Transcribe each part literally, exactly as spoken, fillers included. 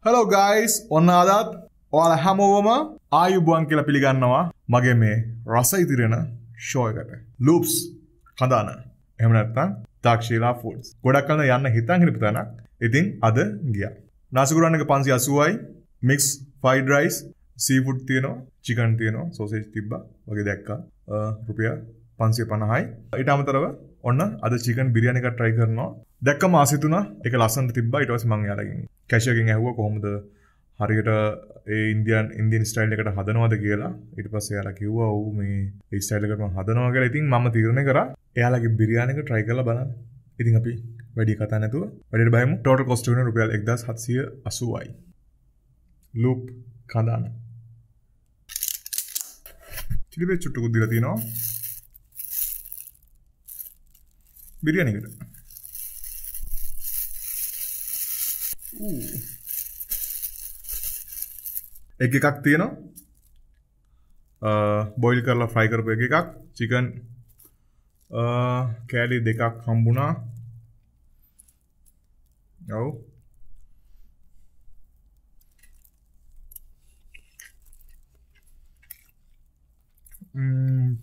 Hello guys, ඔන්න අදත් ඔයාලා හැමෝම ආයුබෝවන් කියලා පිළිගන්නවා මගේ මේ රස ඉදිරියන ෂෝ එකට. Loops කඳාන. එහෙම නැත්නම් තාක්ෂීලා ෆුඩ්ස්. ගොඩක් කල යන්න හිතන් හිටපු තැනක්. ඉතින් අද ගියා. නාසිකුරාන් එක පන්සිය අසූවයි, mix fried rice, seafood තියෙනවා, chicken තියෙනවා, sausage තිබ්බා වගේ දැක්කා. රුපියල් පන්සිය පනහයි. ඊට අමතරව ඔන්න අද chicken biryani එකක් try කරනවා. දැක්කම ආසිතුණා. ඒක ලස්සනට තිබ්බා. ඊට පස්සේ මම යාලගෙන් කැෂියර් ගෙන් ඇහුවා කොහොමද හරියට ඒ ඉන්දියන් ඉන්දියන් ස්ටයිල් එකට හදනවද කියලා. ඊට පස්සේ යාලා කිව්වා ඔව් මේ ඒ ස්ටයිල් එකට මම හදනවා කියලා. ඉතින් මම තීරණය කරා එයාලගේ බිරියානි එක try කරලා බලන්න. ඉතින් අපි වැඩි කතා නැතුව වැඩිට බයමු. total cost වෙන රුපියල් එක්දාස් හත්සිය අසූවයි. loop කඳාන. කිලිබේ චුට්ටුකුත් දීලා තියෙනවා. බිරියානි එකට. එක් එකක් තියෙනවා බොයිල් කරලා ෆ්‍රයි කරපු එක එකක් චිකන් කෑලි දෙකක් හම්බුණා. ඔව් ම්ම්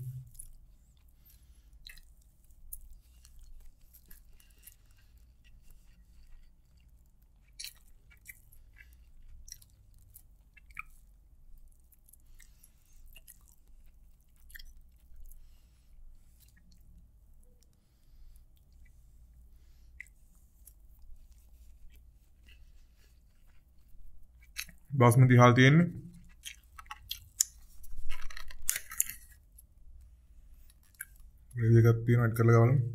बासमती हाल තියෙන්නේ ග්‍රේවි එකක් තියෙනවා ඇඩ් කරලා ගවලු.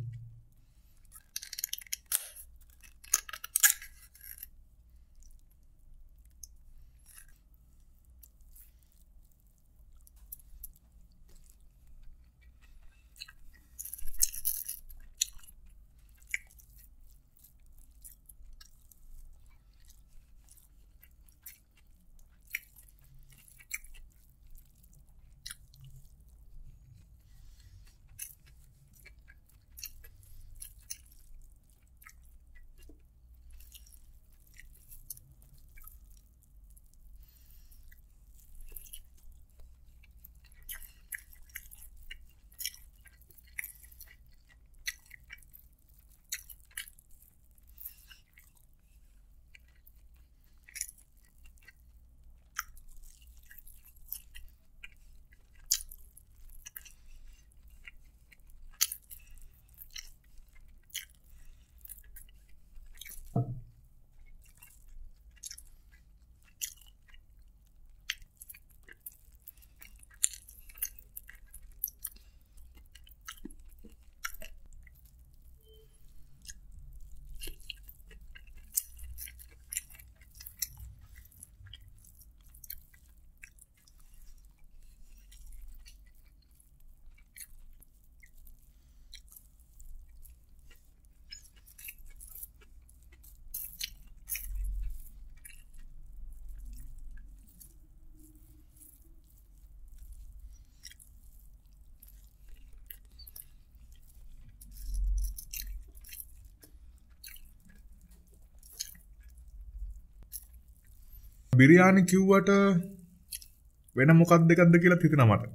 බිරියානි කිව්වට වෙන මොකක්ද දෙකක්ද කියලා හිතෙනවා මට.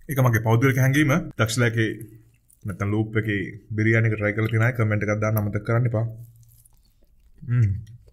ඒක මගේ පෞද්ගලික හැඟීම. දක්ෂලාගේ නැත්නම් ලූප් එකේ බිරියානි එක try කරලා තියෙන අය කමෙන්ට් එකක් දාන්න අමතක කරන්න එපා. හ්ම්.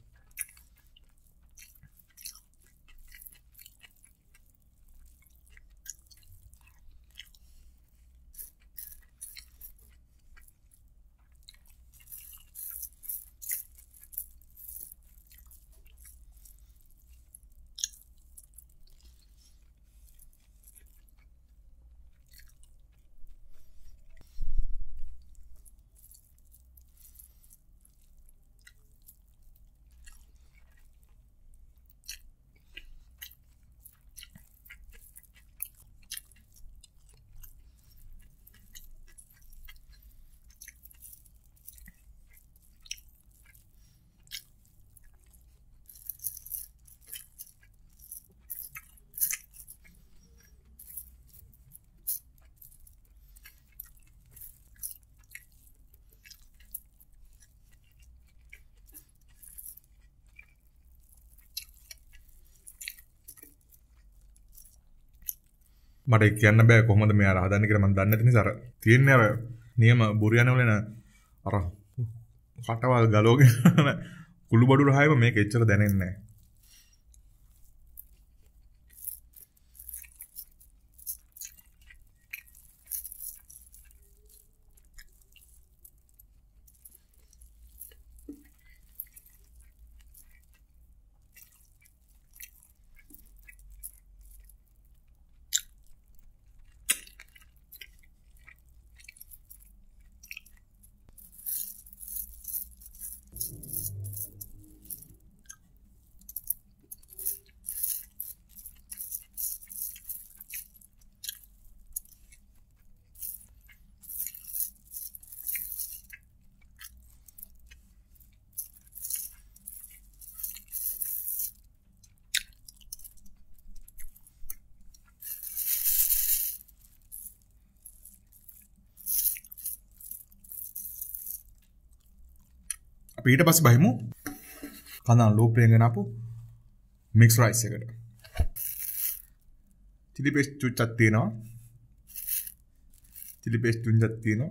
මට කියන්න බෑ කොහොමද මෙයාලා හදන්නේ කියලා මම දන්නේ නැති නිසා අර තියෙන්නේ අර නියම බුරියානි වල එන අර කටවල් ගලෝගෙන කුළු බඩු රහයම මේක එච්චර දැනෙන්නේ නැහැ. අපි ඊට පස්සේ බහිමු කඳන් ලූප් එකෙන් ගෙනාපු මික්ස් රයිස් එකට. චිලි පේස්ට් චුට්ටක් තියෙනවා. චිලි පේස්ට් තුන්දක් තියෙනවා.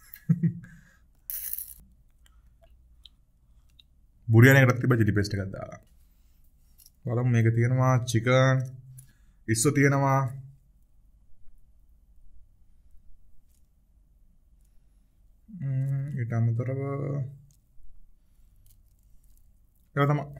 බුරියානි එකකට තිබ්බ චිලි පේස්ට් එකක් දාලා. බලමු මේක තියෙනවා චිකන් ඉස්සෝ තියෙනවා. ම්ම් ඊට අමතරව ඒක තමයි.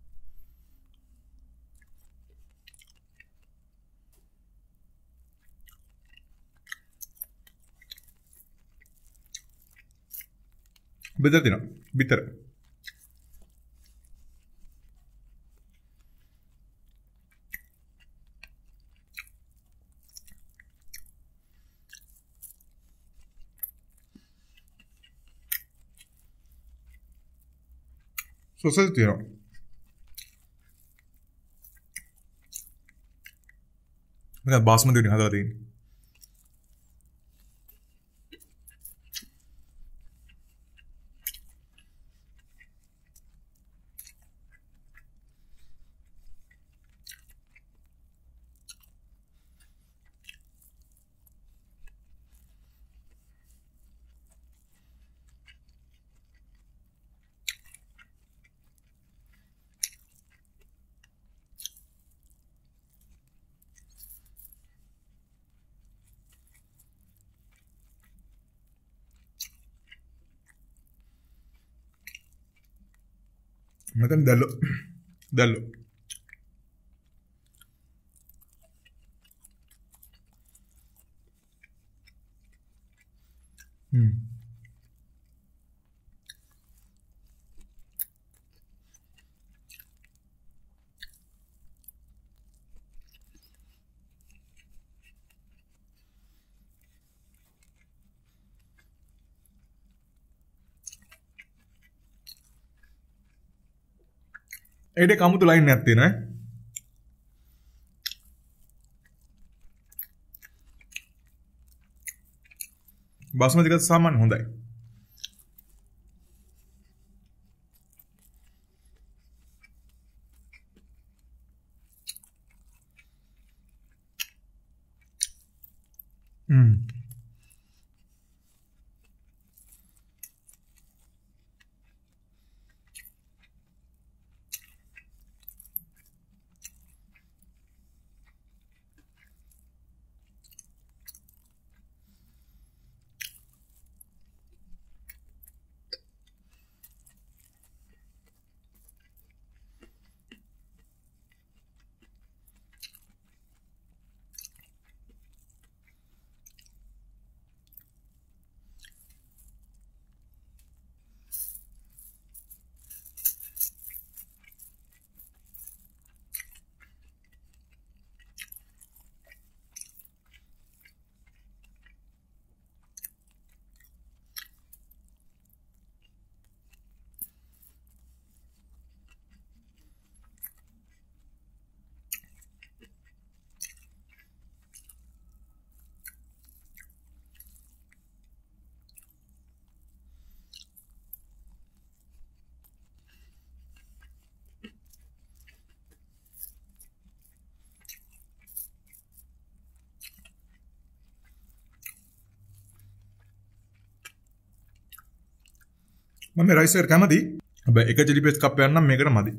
බෙදලා තියෙනවා. බිතර. සොසේජ් තියෙනවා. මේක බාස්මති වලින් හදලා තියෙන්නේ. මෙතන දැල්ලෝ දැල්ලෝ හ්ම් ඒඩේ කමුතු ලයින් එකක් තියෙනවා ඈ. බාස්මති එක සාමාන්‍ය හොඳයි. Hmm. මම මේ රයිස් එකට කැමති. හැබැයි එක චිලි පේස්ට් කප් එකක් නම් මේකට මදි.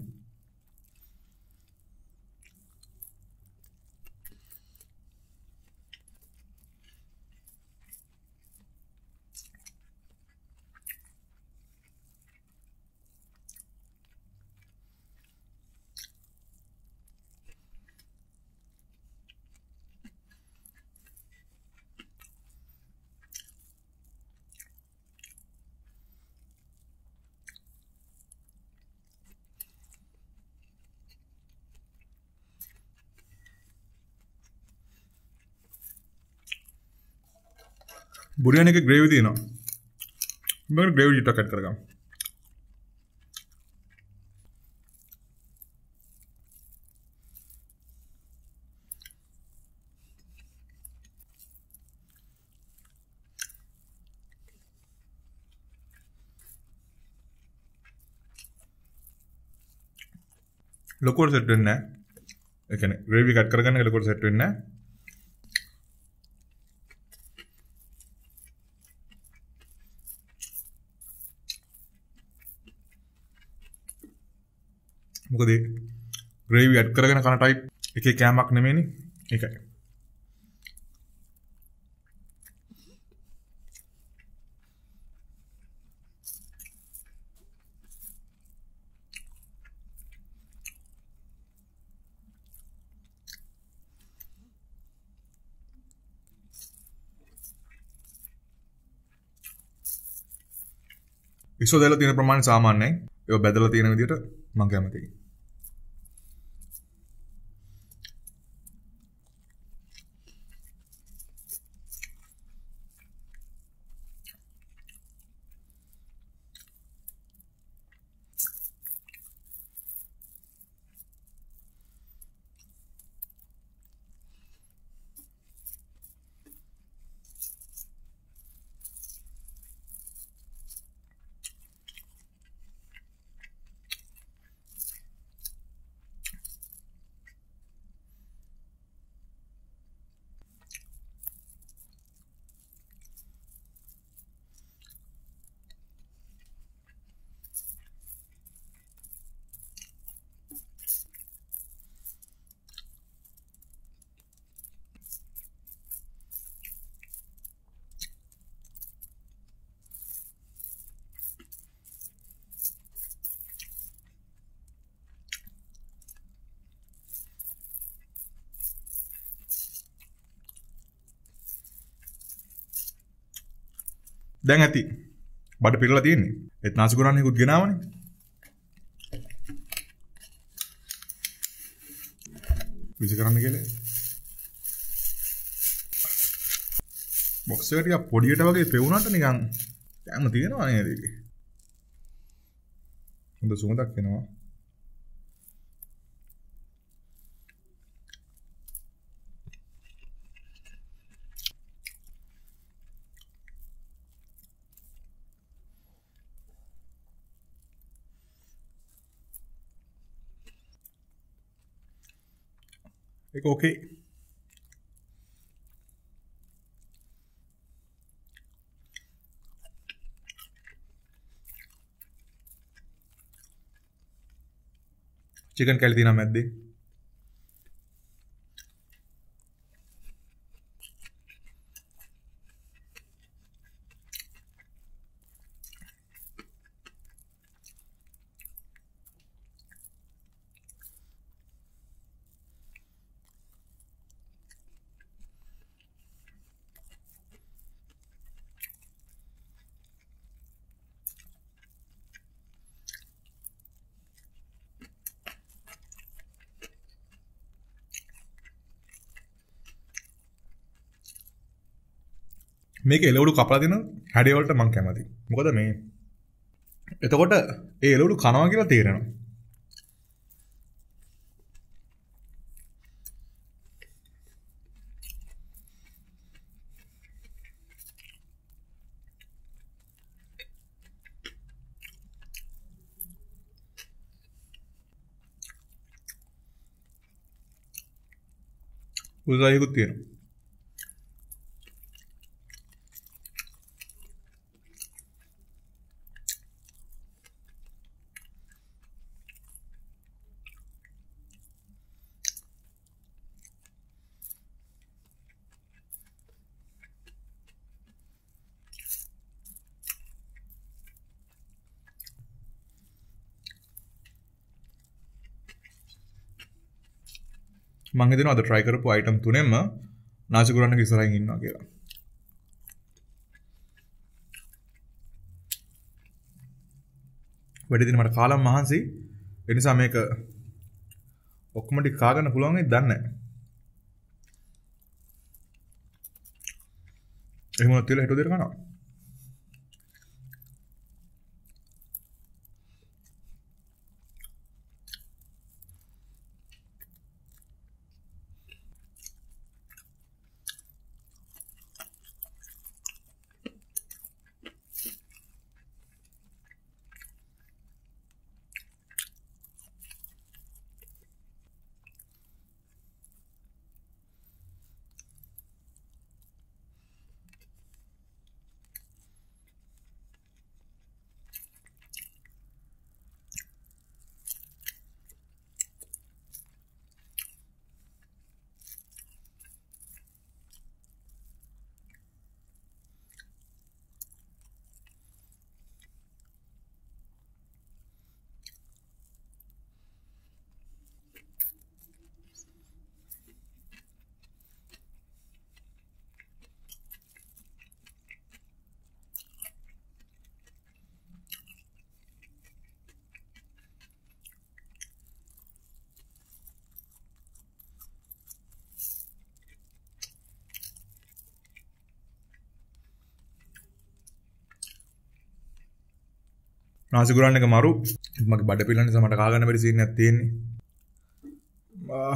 බුරියානි එකේ ග්‍රේවි තියෙනවා. මේකට ග්‍රේවි ටිකක් ඇඩ් කරගමු. ලොකුවට සෙට් වෙන්නේ නැහැ. ඒ කියන්නේ ග්‍රේවි කට් කරගන්න එක ලොකුවට සෙට් වෙන්නේ නැහැ. මොකද ග්‍රේවි ඇඩ් කරගෙන කන ටයිප් එකේ කෑමක් නෙමෙයිනේ. ඒකයි. ඉස්සෝ දාලා තියෙන ප්‍රමාණය සාමාන්‍යයි. ඒක බෙදලා තියෙන විදිහට මම කැමතියි. දැන් ඇති. බඩ පිරලා තියෙන්නේ. ඒත් නාසි කුරාන්නේකුත් ගෙනාවනේ. විසි කරන්න කියලා. බොක්ස් එක ටිකක් පොඩියට වගේ පෙවුනට නිකන් කැම තියෙනවා නේද ඒකේ. හොඳ සුවඳක් එනවා. ඒක ඕකේ. චිකන් කැලි තියෙනවා මැද්දේ. මේක එළවලු කපලා දෙන හැඩය වලට මම කැමතියි. මොකද මේ එතකොට ඒ එළවලු කනවා කියලා තේරෙනවා. උදාහරණයක් තියෙනවා. මං හිතනවා අද try කරපු item තුනෙන්ම නාසි ගුරන්නක ඉස්සරහින් ඉන්නවා කියලා. වැඩි දින මට කාලම් මහන්සි. ඒ නිසා මේක ඔක්කොම ටික කා ගන්න පුළුවන් වෙයිද දන්නේ නැහැ. එහෙම නැත්නම් තියලා හිටු දෙර කනවා. නාසි ගුරන්න එක මරු. මගේ බඩ පිල්ලන නිසා මට කා ගන්න බැරි සීන් එකක් තියෙන්නේ. ආ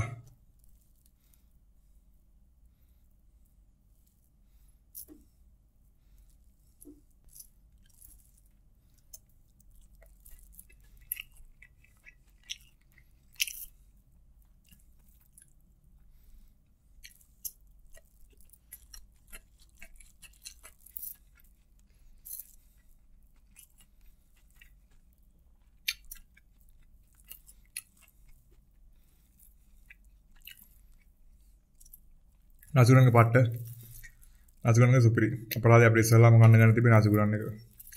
नासुगुरन के पाट्ट नासुगुरन के सुपरी अपराध अपने सलाम करने जाने पे नासुगुरन के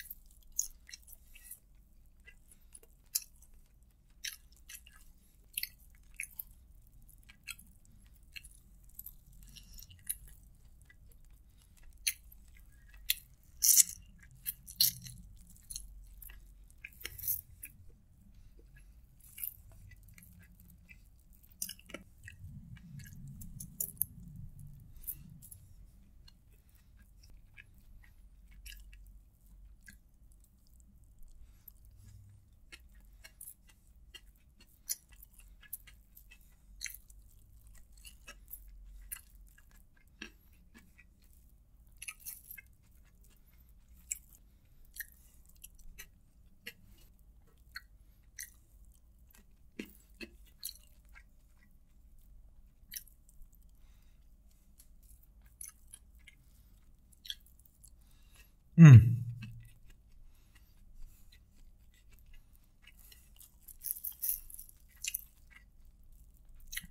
Hmm.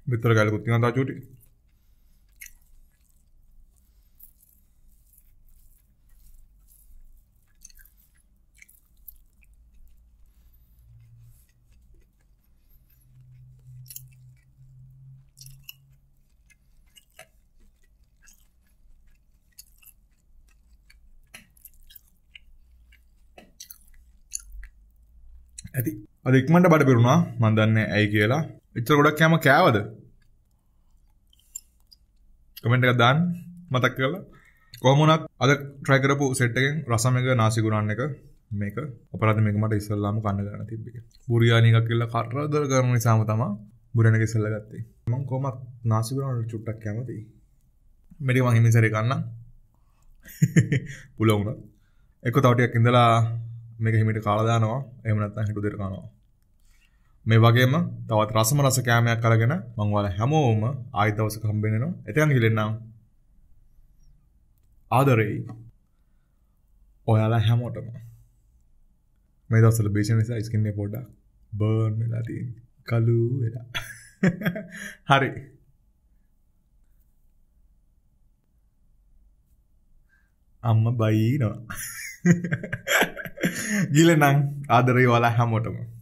බිත්තර කැලකුත් තියෙනවා තා චූටි. ඇති අද ඉක්මනට බඩ පිරුණා මන් දන්නේ ඇයි කියලා. එච්චර ගොඩක් කෑම කෑවද? කමෙන්ට් එකක් දාන්න මතක් කරලා. කොහොම වුණත් අද try කරපු සෙට් එකෙන් රසම එක නාසි ගුරාන් එක මේක අපරාධ මේක මට ඉස්සල්ලාම කන්න ගන්න තිබ්බේ. බුරියානි එකක් කියලා කරදර කරන නිසාම තමයි බුරියානි එක ඉස්සල්ලා ගත්තේ. මම කොහොමත් නාසි ගුරාන් වල චුට්ටක් කැමතියි. මේක මම හිමින් සැරේ කන්නම්. පුළුවන් වුණා. එක්ක තව ටිකක් ඉඳලා මේක හිමිට කාලා දානවා. එහෙම නැත්නම් හිටු දෙට කනවා. මේ වගේම තවත් රසම රස කෑමයක් අරගෙන මම ඔයාලා හැමෝම ආයෙ දවසක හම්බ වෙනවා. එතෙන් ගිලෙන්නම්. ආදරේ. ඔයාලා හැමෝටම. මේ දවස්වල බේෂන් නිසා ස්කින් එක පොඩ්ඩක් බර්න් වෙලා තියෙන්නේ. කළු වෙලා. හරි. අම්මා බයිනවා. ගිලෙන්නම් ආදරේ ඔයාලා හැමෝටම.